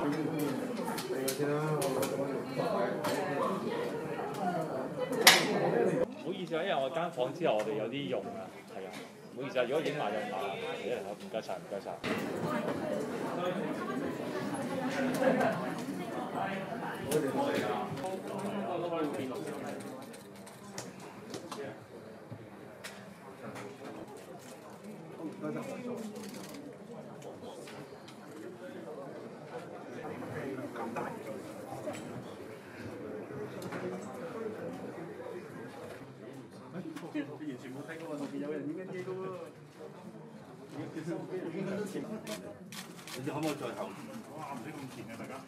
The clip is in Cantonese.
唔好意思啊，因為我間房之後我哋有啲用啊，係啊，唔好意思啊，如果影埋就麻煩你啦，唔該晒，唔該晒。 完全冇睇過，後邊有人影緊嘢嘅喎。你哋可唔可以再後？哇！唔使咁前嘅大家。